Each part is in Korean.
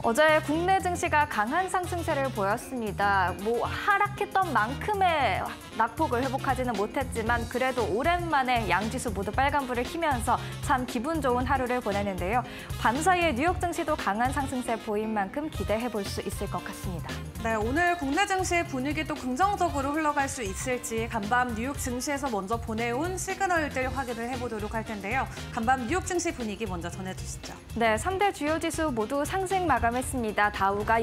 어제 국내 증시가 강한 상승세를 보였습니다. 하락했던 만큼의 낙폭을 회복하지는 못했지만 그래도 오랜만에 양지수 모두 빨간불을 켜면서 참 기분 좋은 하루를 보내는데요. 밤사이에 뉴욕 증시도 강한 상승세 보인 만큼 기대해볼 수 있을 것 같습니다. 네, 오늘 국내 증시의 분위기도 긍정적으로 흘러갈 수 있을지 간밤 뉴욕 증시에서 먼저 보내온 시그널들 확인을 해보도록 할 텐데요. 간밤 뉴욕 증시 분위기 먼저 전해주시죠. 네, 3대 주요 지수 모두 상승 마감했습니다. 다우가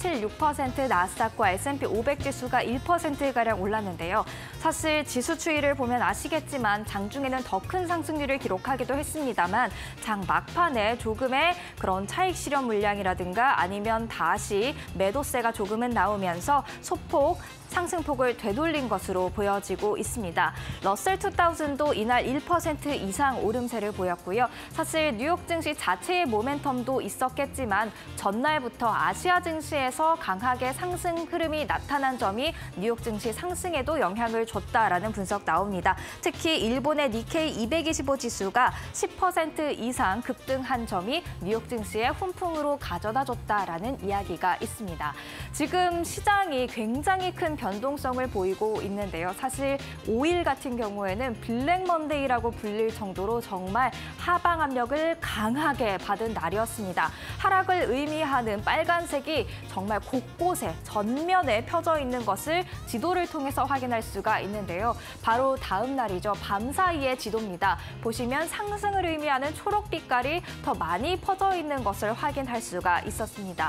0.76%, 나스닥과 S&P 500 지수가 1%가량 올랐는데요. 사실 지수 추이를 보면 아시겠지만 장중에는 더 큰 상승률을 기록하기도 했습니다만 장 막판에 조금의 그런 차익 실현 물량이라든가 아니면 다시 매도세가 조금은 나오면서 소폭 상승폭을 되돌린 것으로 보여지고 있습니다. 러셀 2000도 이날 1% 이상 오름세를 보였고요. 사실 뉴욕 증시 자체의 모멘텀도 있었겠지만 전날부터 아시아 증시에서 강하게 상승 흐름이 나타난 점이 뉴욕 증시 상승에도 영향을 줬다라는 분석 나옵니다. 특히 일본의 니케이 225 지수가 10% 이상 급등한 점이 뉴욕 증시의 훈풍으로 가져다줬다라는 이야기가 있습니다. 지금 시장이 굉장히 큰 변동성을 보이고 있는데요. 사실 5일 같은 경우에는 블랙 먼데이라고 불릴 정도로 정말 하방 압력을 강하게 받은 날이었습니다. 하락을 의미하는 빨간색이 정말 곳곳에 전면에 펴져 있는 것을 지도를 통해서 확인할 수가 있는데요. 바로 다음 날이죠. 밤 사이의 지도입니다. 보시면 상승을 의미하는 초록 빛깔이 더 많이 퍼져 있는 것을 확인할 수가 있었습니다.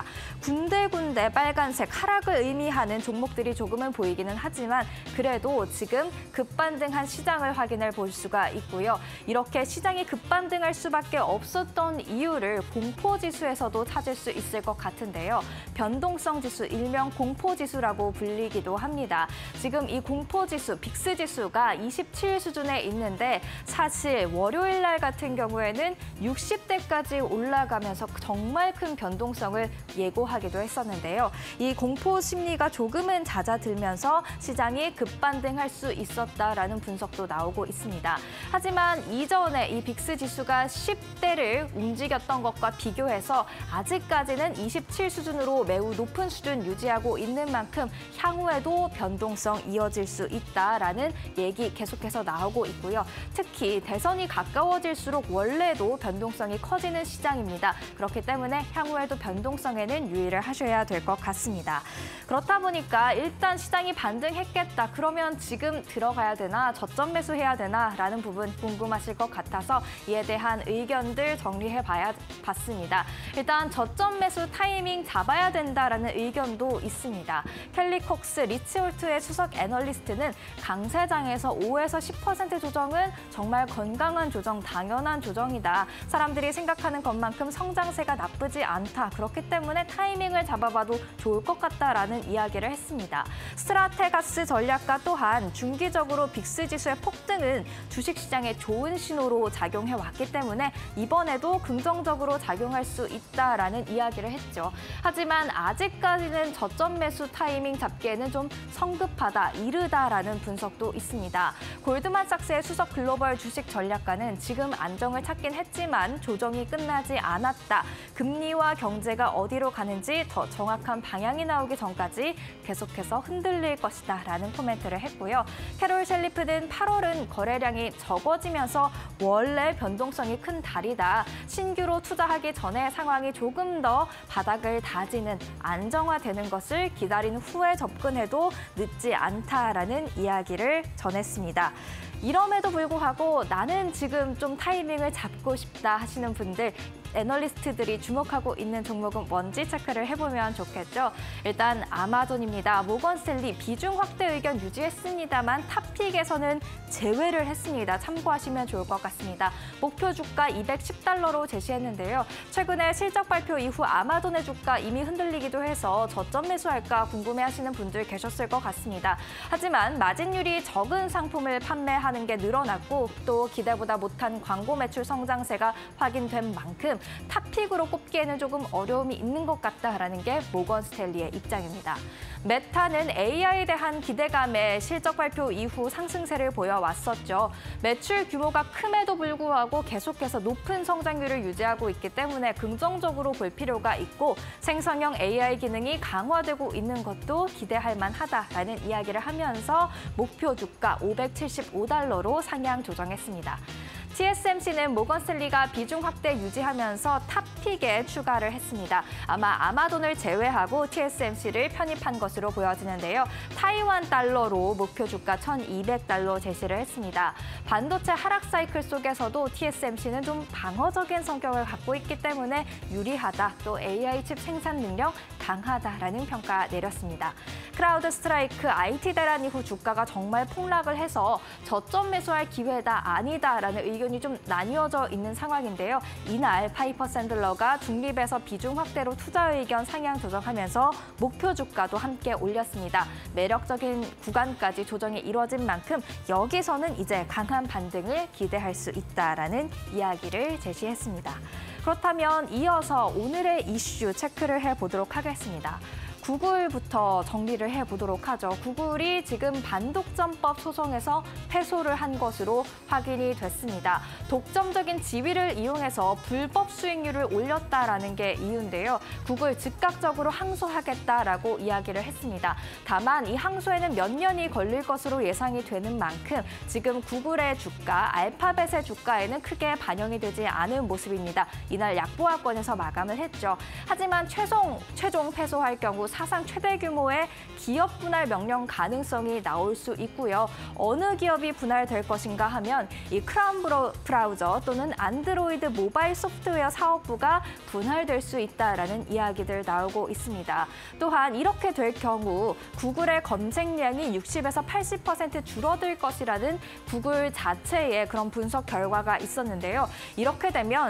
군데군데 빨간색 하락을 의미하는 종목들이 조금은 보이기는 하지만 그래도 지금 급반등한 시장을 확인해 볼 수가 있고요. 이렇게 시장이 급반등할 수밖에 없었던 이유를 공포지수에서도 찾을 수 있을 것 같은데요. 변동성 지수, 일명 공포지수라고 불리기도 합니다. 지금 이 공포지수, 빅스지수가 27 수준에 있는데 사실 월요일 날 같은 경우에는 60대까지 올라가면서 정말 큰 변동성을 예고하기도 했었는데요. 이 공포 심리가 조금은 잦아들면서 시장이 급반등할 수 있었다라는 분석도 나오고 있습니다. 하지만 이전에 이 빅스 지수가 10대를 움직였던 것과 비교해서 아직까지는 27 수준으로 매우 높은 수준 유지하고 있는 만큼 향후에도 변동성 이어질 수 있다라는 얘기 계속해서 나오고 있고요. 특히 대선이 가까워질수록 원래도 변동성이 커지는 시장입니다. 그렇기 때문에 향후에도 변동성에는 유의를 하셔야 될 것 같습니다. 그렇다 보니까 일단 시장이 반등했겠다. 그러면 지금 들어가야 되나, 저점 매수해야 되나 라는 부분 궁금하실 것 같아서 이에 대한 의견들 봤습니다. 일단 저점 매수 타이밍 잡아야 된다라는 의견도 있습니다. 켈리 콕스 리츠홀트의 수석 애널리스트는 강세장에서 5에서 10% 조정은 정말 건강한 조정, 당연한 조정이다. 사람들이 생각하는 것만큼 성장세가 나쁘지 않다. 그렇기 때문에 타이밍을 잡아봐도 좋을 것 같다라는 이야기를 했습니다. 스트라테가스 전략가 또한 중기적으로 빅스 지수의 폭등은 주식시장에 좋은 신호로 작용해왔기 때문에 이번에도 긍정적으로 작용할 수 있다라는 이야기를 했죠. 하지만 아직까지는 저점 매수 타이밍 잡기에는 좀 성급하다, 이르다라는 분석도 있습니다. 골드만삭스의 수석 글로벌 주식 전략가는 지금 안정을 찾긴 했지만 조정이 끝나지 않았다. 금리와 경제가 어디로 가는지 더 정확한 방향이 나오기 전까지 계속해서 흔들릴 것이다 라는 코멘트를 했고요. 캐롤 셀리프는 8월은 거래량이 적어지면서 원래 변동성이 큰 달이다. 신규로 투자하기 전에 상황이 조금 더 바닥을 다지는 안정화되는 것을 기다린 후에 접근해도 늦지 않다라는 이야기를 전했습니다. 이럼에도 불구하고 나는 지금 좀 타이밍을 잡고 싶다 하시는 분들, 애널리스트들이 주목하고 있는 종목은 뭔지 체크를 해보면 좋겠죠. 일단 아마존입니다. 모건스탠리 비중 확대 의견 유지했습니다만 탑픽에서는 제외를 했습니다. 참고하시면 좋을 것 같습니다. 목표 주가 210달러로 제시했는데요. 최근에 실적 발표 이후 아마존의 주가 이미 흔들리기도 해서 저점 매수할까 궁금해하시는 분들 계셨을 것 같습니다. 하지만 마진율이 적은 상품을 판매하는 게 늘어났고 또 기대보다 못한 광고 매출 성장세가 확인된 만큼 탑픽으로 꼽기에는 조금 어려움이 있는 것 같다라는 게 모건 스탠리의 입장입니다. 메타는 AI에 대한 기대감에 실적 발표 이후 상승세를 보여왔었죠. 매출 규모가 큼에도 불구하고 계속해서 높은 성장률을 유지하고 있기 때문에 긍정적으로 볼 필요가 있고 생성형 AI 기능이 강화되고 있는 것도 기대할 만하다라는 이야기를 하면서 목표 주가 $575로 상향 조정했습니다. TSMC는 모건 스탠리가 비중 확대 유지하면서 탑픽에 추가를 했습니다. 아마 아마존을 제외하고 TSMC를 편입한 것으로 보여지는데요. 타이완 달러로 목표 주가 $1,200 제시를 했습니다. 반도체 하락 사이클 속에서도 TSMC는 좀 방어적인 성격을 갖고 있기 때문에 유리하다. 또 AI 칩 생산 능력 강하다라는 평가 내렸습니다. 크라우드 스트라이크 IT 대란 이후 주가가 정말 폭락을 해서 저점 매수할 기회다 아니다라는 의견이 좀 나뉘어져 있는 상황인데요. 이날 파이퍼 샌들러가 중립에서 비중 확대로 투자 의견 상향 조정하면서 목표 주가도 함께 올렸습니다. 매력적인 구간까지 조정이 이뤄진 만큼 여기서는 이제 강한 반등을 기대할 수 있다라는 이야기를 제시했습니다. 그렇다면 이어서 오늘의 이슈 체크를 해보도록 하겠습니다. 구글부터 정리를 해보도록 하죠. 구글이 지금 반독점법 소송에서 패소를 한 것으로 확인이 됐습니다. 독점적인 지위를 이용해서 불법 수익률을 올렸다라는 게 이유인데요. 구글 즉각적으로 항소하겠다라고 이야기를 했습니다. 다만 이 항소에는 몇 년이 걸릴 것으로 예상이 되는 만큼 지금 구글의 주가, 알파벳의 주가에는 크게 반영이 되지 않은 모습입니다. 이날 약보합권에서 마감을 했죠. 하지만 최종 패소할 경우 사상 최대 규모의 기업 분할 명령 가능성이 나올 수 있고요. 어느 기업이 분할될 것인가 하면 이 크라운 브라우저 또는 안드로이드 모바일 소프트웨어 사업부가 분할될 수 있다라는 이야기들 나오고 있습니다. 또한 이렇게 될 경우 구글의 검색량이 60에서 80% 줄어들 것이라는 구글 자체의 그런 분석 결과가 있었는데요. 이렇게 되면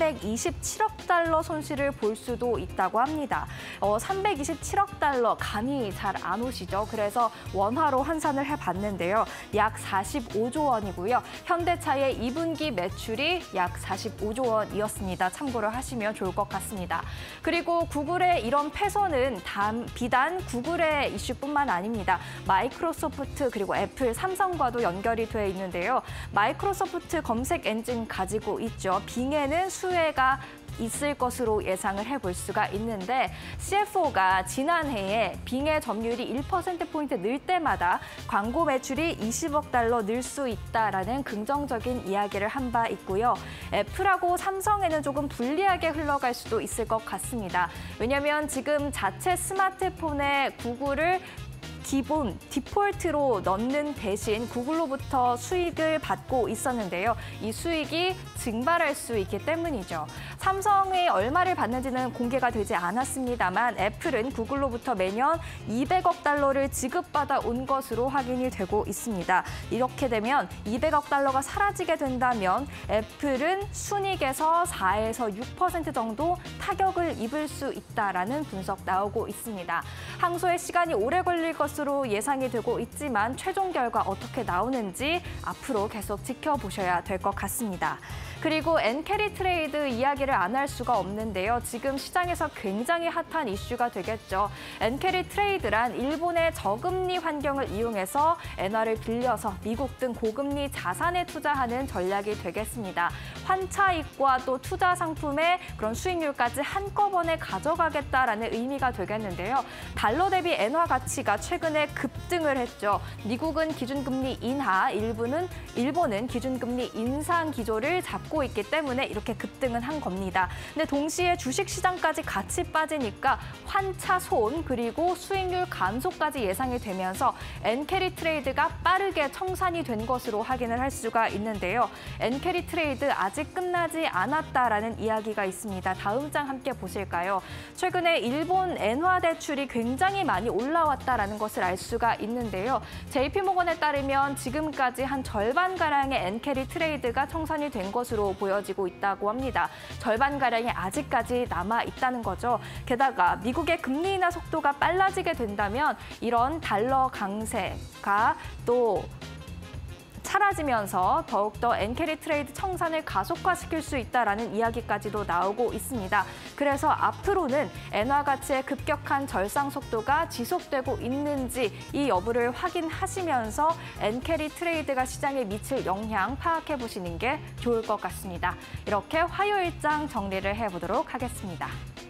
$327억 손실을 볼 수도 있다고 합니다. 327억 달러 감이 잘 안 오시죠? 그래서 원화로 환산을 해봤는데요. 약 45조 원이고요. 현대차의 2분기 매출이 약 45조 원이었습니다. 참고를 하시면 좋을 것 같습니다. 그리고 구글의 이런 패소는 비단 구글의 이슈뿐만 아닙니다. 마이크로소프트 그리고 애플, 삼성과도 연결이 돼 있는데요. 마이크로소프트 검색 엔진 가지고 있죠. 빙에는 수혜가 있을 것으로 예상을 해볼 수가 있는데 CFO가 지난해에 빙의 점유율이 1%포인트 늘 때마다 광고 매출이 $20억 늘 수 있다라는 긍정적인 이야기를 한 바 있고요. 애플하고 삼성에는 조금 불리하게 흘러갈 수도 있을 것 같습니다. 왜냐하면 지금 자체 스마트폰에 구글을 기본 디폴트로 넣는 대신 구글로부터 수익을 받고 있었는데요. 이 수익이 증발할 수 있기 때문이죠. 삼성이 얼마를 받는지는 공개가 되지 않았습니다만 애플은 구글로부터 매년 $200억 지급받아 온 것으로 확인이 되고 있습니다. 이렇게 되면 $200억 사라지게 된다면 애플은 순이익에서 4에서 6% 정도 타격을 입을 수 있다라는 분석 나오고 있습니다. 항소의 시간이 오래 걸릴 것으로 예상이 되고 있지만 최종 결과 어떻게 나오는지 앞으로 계속 지켜보셔야 될 것 같습니다. 그리고 엔캐리 트레이드 이야기를 안 할 수가 없는데요. 지금 시장에서 굉장히 핫한 이슈가 되겠죠. 엔캐리 트레이드란 일본의 저금리 환경을 이용해서 엔화를 빌려서 미국 등 고금리 자산에 투자하는 전략이 되겠습니다. 환차익과 또 투자 상품의 그런 수익률까지 한꺼번에 가져가겠다라는 의미가 되겠는데요. 달러 대비 엔화 가치가 최근에 급등을 했죠. 미국은 기준금리 인하, 일본은 기준금리 인상 기조를 잡고 있기 때문에 이렇게 급등은 한 겁니다. 근데 동시에 주식시장까지 같이 빠지니까 환차 손 그리고 수익률 감소까지 예상이 되면서 엔캐리 트레이드가 빠르게 청산이 된 것으로 확인을 할 수가 있는데요. 엔캐리 트레이드 아직 끝나지 않았다라는 이야기가 있습니다. 다음 장 함께 보실까요? 최근에 일본 엔화 대출이 굉장히 많이 올라왔다라는 것을 알 수가 있는데요. JP모건에 따르면 지금까지 한 절반가량의 엔캐리 트레이드가 청산이 된 것으로 보여지고 있다고 합니다. 절반가량이 아직까지 남아있다는 거죠. 게다가 미국의 금리 인하 속도가 빨라지게 된다면 이런 달러 강세가 또 사라지면서 더욱더 엔캐리 트레이드 청산을 가속화시킬 수 있다라는 이야기까지도 나오고 있습니다. 그래서 앞으로는 엔화 가치의 급격한 절상 속도가 지속되고 있는지 이 여부를 확인하시면서 엔캐리 트레이드가 시장에 미칠 영향 파악해 보시는 게 좋을 것 같습니다. 이렇게 화요일장 정리를 해보도록 하겠습니다.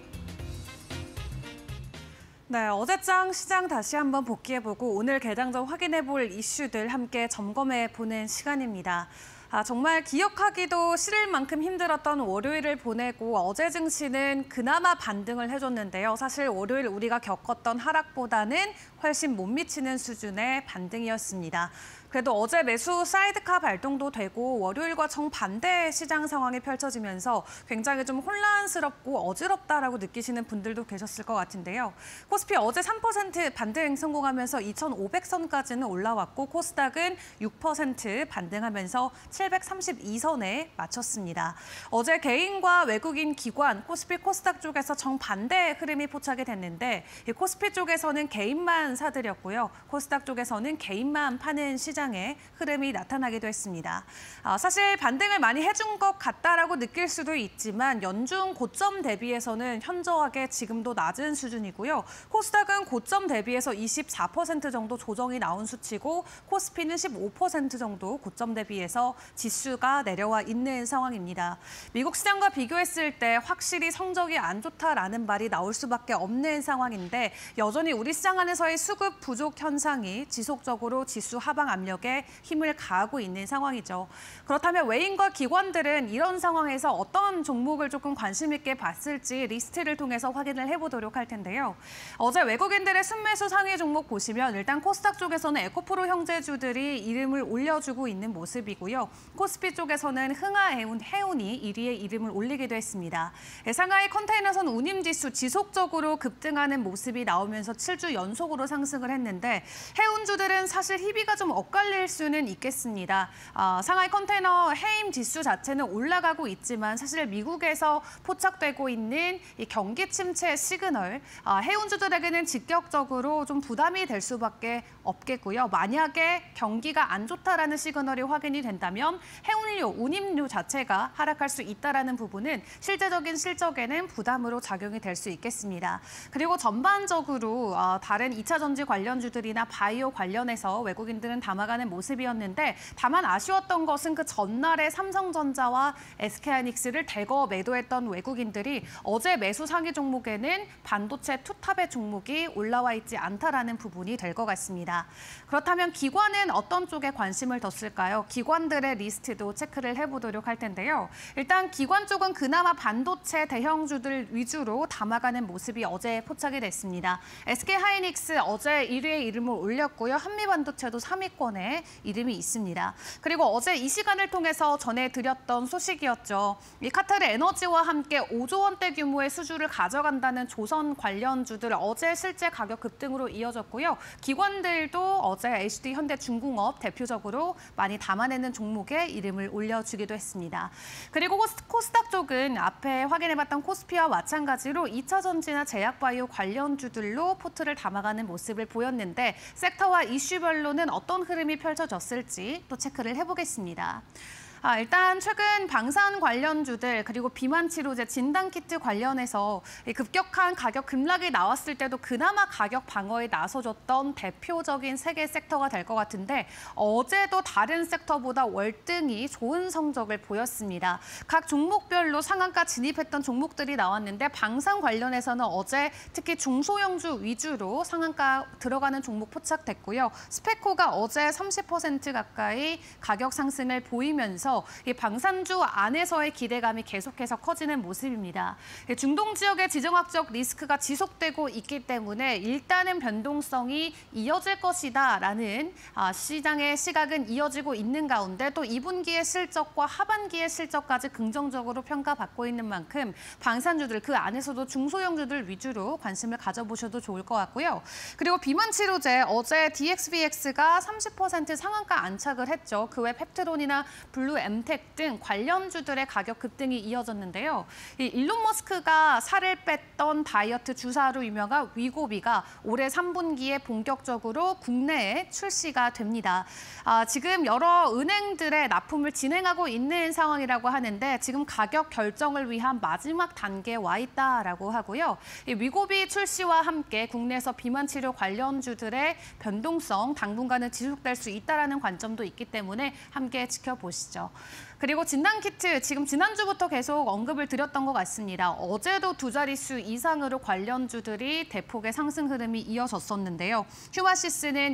네, 어제장 시장 다시 한번 복귀해보고 오늘 개장전 확인해볼 이슈들 함께 점검해보는 시간입니다. 정말 기억하기도 싫을 만큼 힘들었던 월요일을 보내고 어제 증시는 그나마 반등을 해줬는데요. 사실 월요일 우리가 겪었던 하락보다는 훨씬 못 미치는 수준의 반등이었습니다. 그래도 어제 매수 사이드카 발동도 되고 월요일과 정반대 시장 상황이 펼쳐지면서 굉장히 좀 혼란스럽고 어지럽다라고 느끼시는 분들도 계셨을 것 같은데요. 코스피 어제 3% 반등 성공하면서 2,500선까지는 올라왔고 코스닥은 6% 반등하면서 732선에 마쳤습니다. 어제 개인과 외국인 기관, 코스피 코스닥 쪽에서 정반대 흐름이 포착이 됐는데 이 코스피 쪽에서는 개인만 사들였고요. 코스닥 쪽에서는 개인만 파는 시장의 흐름이 나타나기도 했습니다. 사실 반등을 많이 해준 것 같다라고 느낄 수도 있지만 연중 고점 대비해서는 현저하게 지금도 낮은 수준이고요. 코스닥은 고점 대비해서 24% 정도 조정이 나온 수치고 코스피는 15% 정도 고점 대비해서 지수가 내려와 있는 상황입니다. 미국 시장과 비교했을 때 확실히 성적이 안 좋다라는 말이 나올 수밖에 없는 상황인데 여전히 우리 시장 안에서의 수급 부족 현상이 지속적으로 지수 하방 압력에 힘을 가하고 있는 상황이죠. 그렇다면 외인과 기관들은 이런 상황에서 어떤 종목을 조금 관심 있게 봤을지 리스트를 통해서 확인을 해보도록 할 텐데요. 어제 외국인들의 순매수 상위 종목 보시면 일단 코스닥 쪽에서는 에코프로 형제주들이 이름을 올려주고 있는 모습이고요. 코스피 쪽에서는 해운이 1위에 이름을 올리기도 했습니다. 상하이 컨테이너선 운임지수 지속적으로 급등하는 모습이 나오면서 7주 연속으로 상승을 했는데 해운주들은 사실 희비가 좀 엇갈릴 수는 있겠습니다. 상하이 컨테이너 해임 지수 자체는 올라가고 있지만 사실 미국에서 포착되고 있는 이 경기 침체 시그널, 해운주들에게는 직격적으로 좀 부담이 될 수밖에 없겠고요. 만약에 경기가 안 좋다라는 시그널이 확인이 된다면 해운료, 운임료 자체가 하락할 수 있다라는 부분은 실제적인 실적에는 부담으로 작용이 될 수 있겠습니다. 그리고 전반적으로 다른 2차 전지 관련주들이나 바이오 관련해서 외국인들은 담아가는 모습이었는데 다만 아쉬웠던 것은 그 전날에 삼성전자와 SK하이닉스를 대거 매도했던 외국인들이 어제 매수 상위 종목에는 반도체 투탑의 종목이 올라와 있지 않다라는 부분이 될 것 같습니다. 그렇다면 기관은 어떤 쪽에 관심을 뒀을까요? 기관들의 리스트도 체크를 해보도록 할 텐데요. 일단 기관 쪽은 그나마 반도체 대형주들 위주로 담아가는 모습이 어제 포착이 됐습니다. SK하이닉스 어제 1위에 이름을 올렸고요. 한미반도체도 3위권에 이름이 있습니다. 그리고 어제 이 시간을 통해서 전해드렸던 소식이었죠. 이 카타르 에너지와 함께 5조 원대 규모의 수주를 가져간다는 조선 관련주들 어제 실제 가격 급등으로 이어졌고요. 기관들도 어제 HD 현대중공업 대표적으로 많이 담아내는 종목에 이름을 올려주기도 했습니다. 그리고 코스닥 쪽은 앞에 확인해봤던 코스피와 마찬가지로 2차 전지나 제약바이오 관련주들로 포트를 담아가는 모습을 보였는데 섹터와 이슈별로는 어떤 흐름이 펼쳐졌을지 또 체크를 해보겠습니다. 일단 최근 방산 관련주들 그리고 비만 치료제 진단키트 관련해서 급격한 가격 급락이 나왔을 때도 그나마 가격 방어에 나서줬던 대표적인 세 개 섹터가 될 것 같은데 어제도 다른 섹터보다 월등히 좋은 성적을 보였습니다. 각 종목별로 상한가 진입했던 종목들이 나왔는데 방산 관련해서는 어제 특히 중소형주 위주로 상한가 들어가는 종목 포착됐고요. 스페코가 어제 30% 가까이 가격 상승을 보이면서 이 방산주 안에서의 기대감이 계속해서 커지는 모습입니다. 중동 지역의 지정학적 리스크가 지속되고 있기 때문에 일단은 변동성이 이어질 것이다라는 시장의 시각은 이어지고 있는 가운데 또 2분기의 실적과 하반기의 실적까지 긍정적으로 평가받고 있는 만큼 방산주들 그 안에서도 중소형주들 위주로 관심을 가져보셔도 좋을 것 같고요. 그리고 비만 치료제 어제 DXBX가 30% 상한가 안착을 했죠. 그 외 펩트론이나 블루 엠텍 등 관련주들의 가격 급등이 이어졌는데요. 이 일론 머스크가 살을 뺐던 다이어트 주사로 유명한 위고비가 올해 3분기에 본격적으로 국내에 출시가 됩니다. 지금 여러 은행들의 납품을 진행하고 있는 상황이라고 하는데 지금 가격 결정을 위한 마지막 단계에 와 있다라고 하고요. 이 위고비 출시와 함께 국내에서 비만 치료 관련주들의 변동성 당분간은 지속될 수 있다라는 관점도 있기 때문에 함께 지켜보시죠. 그리고 진단키트, 지금 지난주부터 계속 언급을 드렸던 것 같습니다. 어제도 두 자릿수 이상으로 관련주들이 대폭의 상승 흐름이 이어졌었는데요. 휴마시스는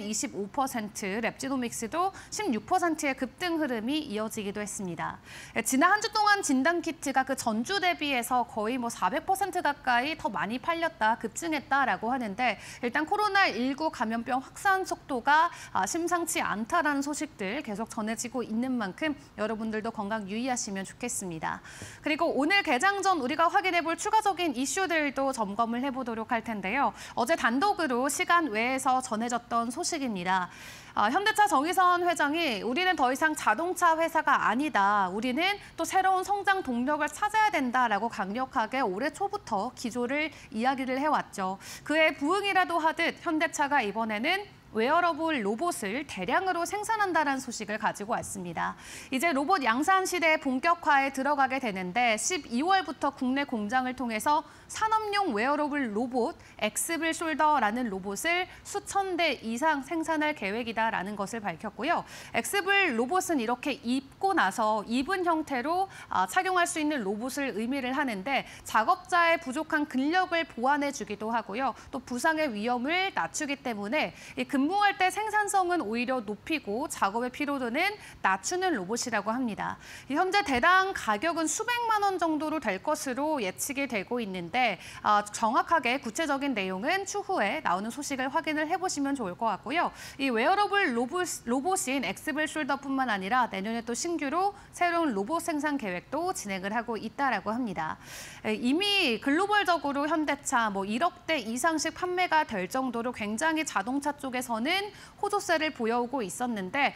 25%, 랩지노믹스도 16%의 급등 흐름이 이어지기도 했습니다. 지난 한 주 동안 진단키트가 그 전주 대비해서 거의 400% 가까이 더 많이 팔렸다, 급증했다라고 하는데 일단 코로나19 감염병 확산 속도가 심상치 않다라는 소식들 계속 전해지고 있는 만큼 여러분들도 건강 유의하시면 좋겠습니다. 그리고 오늘 개장 전 우리가 확인해볼 추가적인 이슈들도 점검을 해보도록 할 텐데요. 어제 단독으로 시간 외에서 전해졌던 소식입니다. 현대차 정의선 회장이 우리는 더 이상 자동차 회사가 아니다. 우리는 또 새로운 성장 동력을 찾아야 된다라고 강력하게 올해 초부터 기조를 이야기를 해왔죠. 그에 부응이라도 하듯 현대차가 이번에는 웨어러블 로봇을 대량으로 생산한다는 소식을 가지고 왔습니다. 이제 로봇 양산 시대의 본격화에 들어가게 되는데 12월부터 국내 공장을 통해서 산업용 웨어러블 로봇 엑스블 숄더라는 로봇을 수천 대 이상 생산할 계획이다라는 것을 밝혔고요. 엑스블 로봇은 이렇게 입고 나서 입은 형태로 착용할 수 있는 로봇을 의미를 하는데 작업자의 부족한 근력을 보완해주기도 하고요. 또 부상의 위험을 낮추기 때문에 근무할 때 생산성은 오히려 높이고 작업의 피로도는 낮추는 로봇이라고 합니다. 현재 대당 가격은 수백만 원 정도로 될 것으로 예측이 되고 있는데 정확하게 구체적인 내용은 추후에 나오는 소식을 확인을 해보시면 좋을 것 같고요. 이 웨어러블 로봇인 엑스블 숄더뿐만 아니라 내년에 또 신규로 새로운 로봇 생산 계획도 진행을 하고 있다라고 합니다. 이미 글로벌적으로 현대차 1억 대 이상씩 판매가 될 정도로 굉장히 자동차 쪽에서는 호조세를 보여오고 있었는데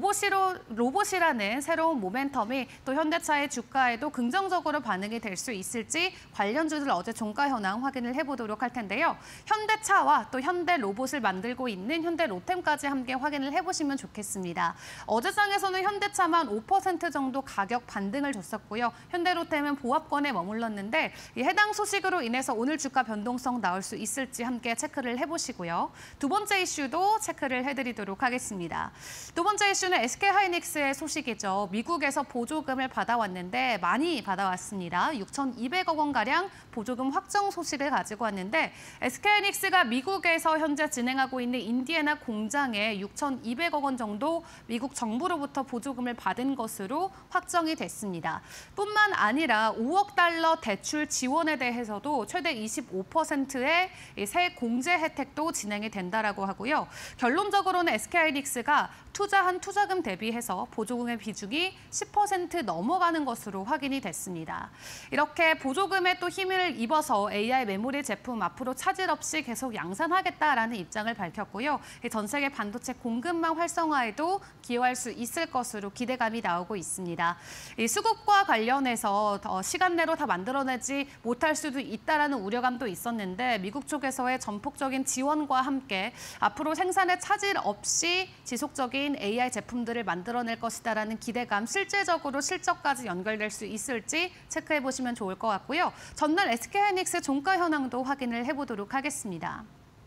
로봇이라는 새로운 모멘텀이 또 현대차의 주가에도 긍정적으로 반응이 될 수 있을지 관련주들 어제 종가 현황 확인을 해보도록 할 텐데요. 현대차와 또 현대 로봇을 만들고 있는 현대 로템까지 함께 확인을 해보시면 좋겠습니다. 어제장에서는 현대차만 5% 정도 가격 반등을 줬었고요. 현대 로템은 보합권에 머물렀는데 이 해당 소식으로 인해서 오늘 주가 변동성 나올 수 있을지 함께 체크를 해보시고요. 두 번째 이슈도 체크를 해드리도록 하겠습니다. 두 번째 이슈는 SK하이닉스의 소식이죠. 미국에서 보조금을 받아왔는데 많이 받아왔습니다. 6,200억 원가량 보조금 확정 소식을 가지고 왔는데 SK하이닉스가 미국에서 현재 진행하고 있는 인디애나 공장에 6,200억 원 정도 미국 정부로부터 보조금을 받은 것으로 확정이 됐습니다. 뿐만 아니라 5억 달러 대출 지원에 대해서도 최대 25%의 세 공제 혜택도 진행이 된다라고 하고요. 결론적으로는 SK하이닉스가 투자한 투자금 대비해서 보조금의 비중이 10% 넘어가는 것으로 확인이 됐습니다. 이렇게 보조금에 또 힘을 입어서 AI 메모리 제품 앞으로 차질 없이 계속 양산하겠다라는 입장을 밝혔고요. 전 세계 반도체 공급망 활성화에도 기여할 수 있을 것으로 기대감이 나오고 있습니다. 이 수급과 관련해서 시간 내로 다 만들어내지 못할 수도 있다라는 우려감도 있었는데 미국 쪽에서의 전폭적인 지원과 함께 앞으로 생산에 차질 없이 지속적인 AI 제품들을 만들어낼 것이다라는 기대감, 실제적으로 실적까지 연결될 수 있을지 체크해보시면 좋을 것 같고요. 전날 SK하이닉스 종가 현황도 확인을 해보도록 하겠습니다.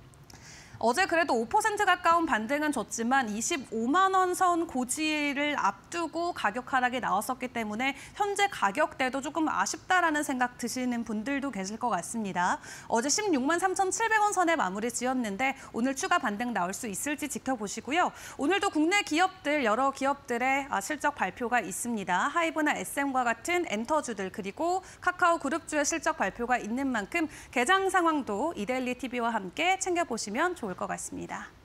어제 그래도 5% 가까운 반등은 줬지만 25만 원 선 고지를 앞두고 가격 하락이 나왔었기 때문에 현재 가격대도 조금 아쉽다라는 생각 드시는 분들도 계실 것 같습니다. 어제 16만 3,700원 선에 마무리 지었는데 오늘 추가 반등 나올 수 있을지 지켜보시고요. 오늘도 국내 기업들, 여러 기업들의 실적 발표가 있습니다. 하이브나 SM과 같은 엔터주들 그리고 카카오 그룹주의 실적 발표가 있는 만큼 개장 상황도 이데일리 TV와 함께 챙겨보시면 좋을 것 같습니다.